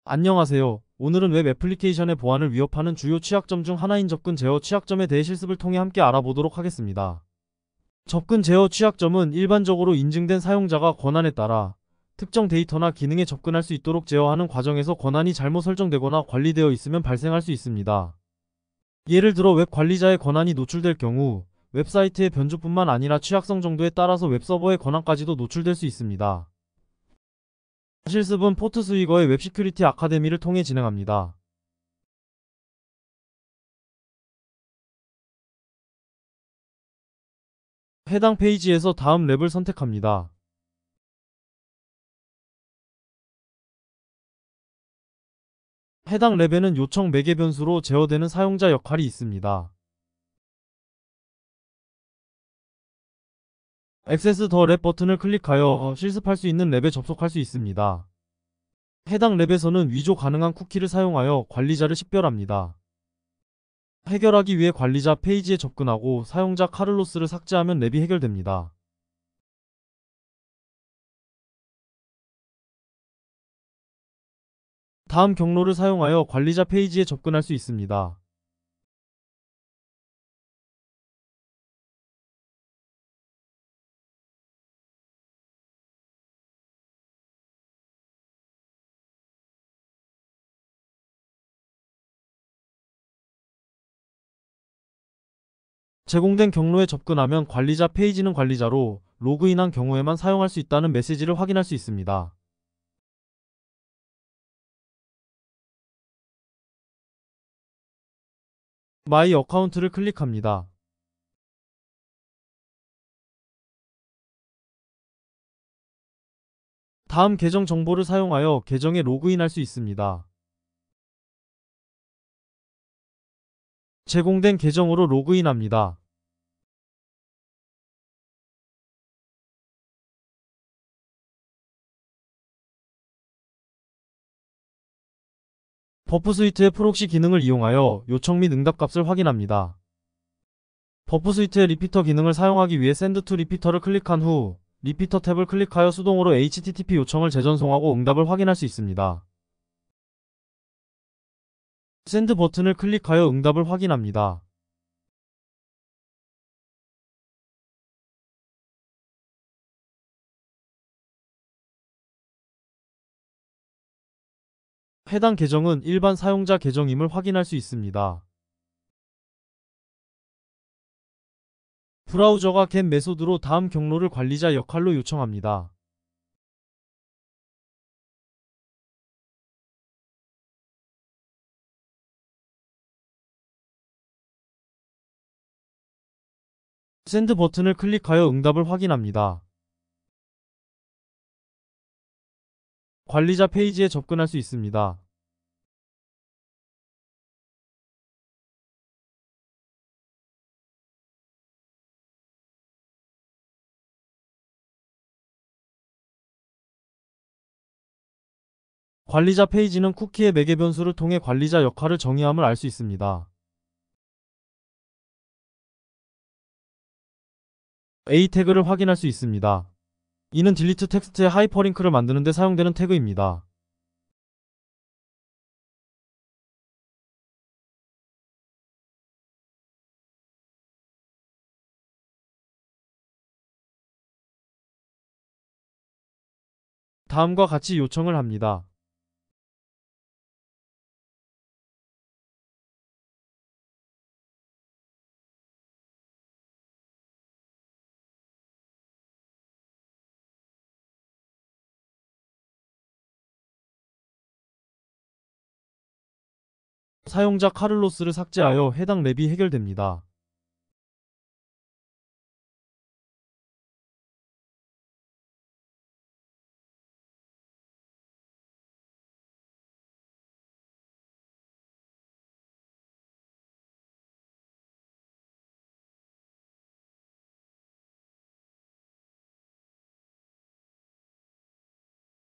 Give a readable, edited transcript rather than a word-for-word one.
안녕하세요. 오늘은 웹 애플리케이션의 보안을 위협하는 주요 취약점 중 하나인 접근 제어 취약점에 대해 실습을 통해 함께 알아보도록 하겠습니다. 접근 제어 취약점은 일반적으로 인증된 사용자가 권한에 따라 특정 데이터나 기능에 접근할 수 있도록 제어하는 과정에서 권한이 잘못 설정되거나 관리되어 있으면 발생할 수 있습니다. 예를 들어 웹 관리자의 권한이 노출될 경우 웹사이트의 변조뿐만 아니라 취약성 정도에 따라서 웹서버의 권한까지도 노출될 수 있습니다. 실습은 포트스위거의 웹 시큐리티 아카데미를 통해 진행합니다. 해당 페이지에서 다음 랩을 선택합니다. 해당 랩에는 요청 매개 변수로 제어되는 사용자 역할이 있습니다. 액세스 더 랩 버튼을 클릭하여 실습할 수 있는 랩에 접속할 수 있습니다. 해당 랩에서는 위조 가능한 쿠키를 사용하여 관리자를 식별합니다. 해결하기 위해 관리자 페이지에 접근하고 사용자 카를로스를 삭제하면 랩이 해결됩니다. 다음 경로를 사용하여 관리자 페이지에 접근할 수 있습니다. 제공된 경로에 접근하면 관리자 페이지는 관리자로 로그인한 경우에만 사용할 수 있다는 메시지를 확인할 수 있습니다. 마이 어카운트를 클릭합니다. 다음 계정 정보를 사용하여 계정에 로그인할 수 있습니다. 제공된 계정으로 로그인합니다. 버프 스위트의 프록시 기능을 이용하여 요청 및 응답 값을 확인합니다. 버프 스위트의 리피터 기능을 사용하기 위해 샌드 투 리피터를 클릭한 후 리피터 탭을 클릭하여 수동으로 HTTP 요청을 재전송하고 응답을 확인할 수 있습니다. 샌드 버튼을 클릭하여 응답을 확인합니다. 해당 계정은 일반 사용자 계정임을 확인할 수 있습니다. 브라우저가 get 메소드로 다음 경로를 관리자 역할로 요청합니다. 샌드 버튼을 클릭하여 응답을 확인합니다. 관리자 페이지에 접근할 수 있습니다. 관리자 페이지는 쿠키의 매개 변수를 통해 관리자 역할을 정의함을 알 수 있습니다. A 태그를 확인할 수 있습니다. 이는 딜리트 텍스트의 하이퍼링크를 만드는 데 사용되는 태그입니다. 다음과 같이 요청을 합니다. 사용자 카를로스를 삭제하여 해당 랩이 해결됩니다.